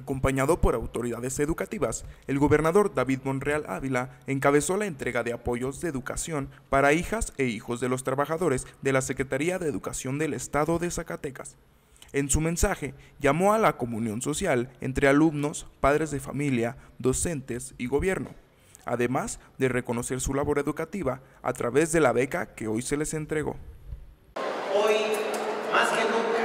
Acompañado por autoridades educativas, el gobernador David Monreal Ávila encabezó la entrega de apoyos de educación para hijas e hijos de los trabajadores de la Secretaría de Educación del Estado de Zacatecas. En su mensaje, llamó a la comunión social entre alumnos, padres de familia, docentes y gobierno, además de reconocer su labor educativa a través de la beca que hoy se les entregó. Hoy, más que nunca,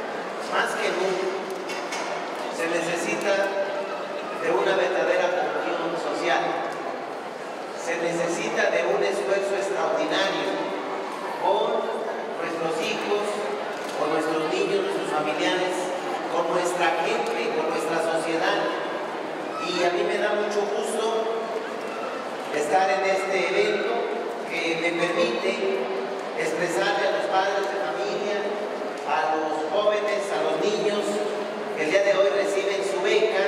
se necesita de una verdadera comunión social. Se necesita de un esfuerzo extraordinario con nuestros hijos, con nuestros niños, nuestros familiares, con nuestra gente, con nuestra sociedad. Y a mí me da mucho gusto estar en este evento que me permite expresarle a los padres de familia, a los jóvenes, a los niños, que el día de hoy reciben su beca,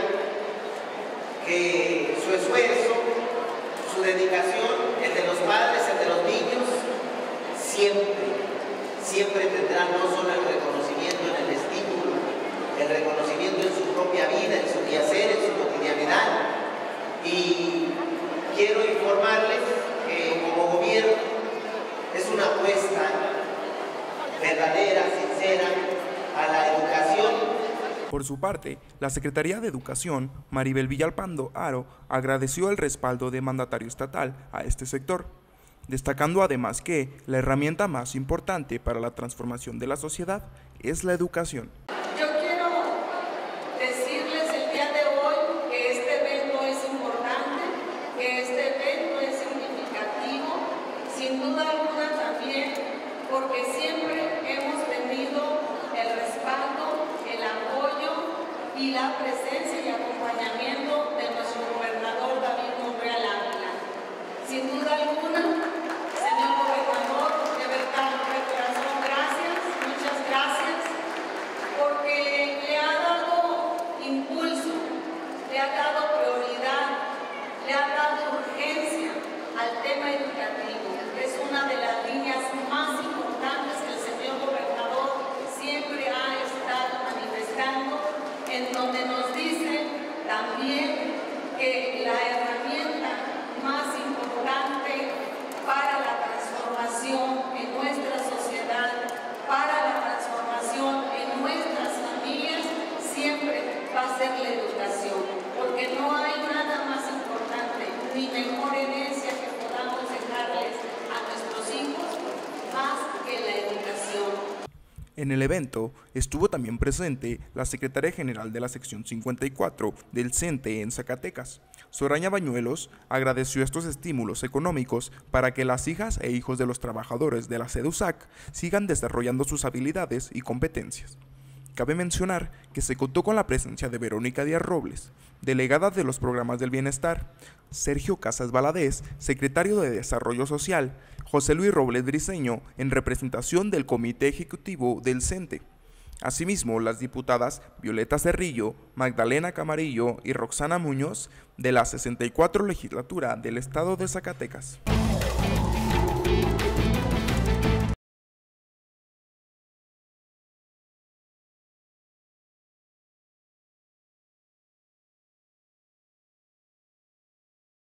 que su esfuerzo, su dedicación, el de los padres, el de los niños, siempre tendrán no solo el reconocimiento en el estímulo, el reconocimiento en su propia vida, en su quehacer, en su cotidianidad. Y quiero informarles que como gobierno es una apuesta verdadera, sincera a la educación. Por su parte, la Secretaría de Educación, Maribel Villalpando Haro, agradeció el respaldo del mandatario estatal a este sector, destacando además que la herramienta más importante para la transformación de la sociedad es la educación. Yo quiero decirles el día de hoy que este evento es importante, que este evento es significativo, sin duda alguna también, porque siempre hemos tenido el respaldo, el apoyo y la presencia y acompañamiento de nuestro gobernador David Monreal Ávila. Sin duda alguna, señor gobernador, de verdad, de corazón, gracias, muchas gracias, porque le ha dado impulso, le ha dado prioridad, le ha dado urgencia al tema educativo. Es una de las líneas más importantes que el señor gobernador siempre ha estado manifestando, en donde nos dice también que la herramienta más importante para la transformación en nuestra sociedad, para la transformación en nuestras familias, siempre va a ser la educación, porque no hay nada más importante ni mejor herencia que podamos dejarles a nuestros hijos más que la educación. En el evento estuvo también presente la secretaria general de la sección 54 del CENTE en Zacatecas. Soraya Bañuelos agradeció estos estímulos económicos para que las hijas e hijos de los trabajadores de la SEDUSAC sigan desarrollando sus habilidades y competencias. Cabe mencionar que se contó con la presencia de Verónica Díaz Robles, delegada de los programas del bienestar, Sergio Casas Valadez, secretario de Desarrollo Social, José Luis Robles Briceño, en representación del Comité Ejecutivo del CENTE. Asimismo, las diputadas Violeta Cerrillo, Magdalena Camarillo y Roxana Muñoz, de la 64 Legislatura del Estado de Zacatecas.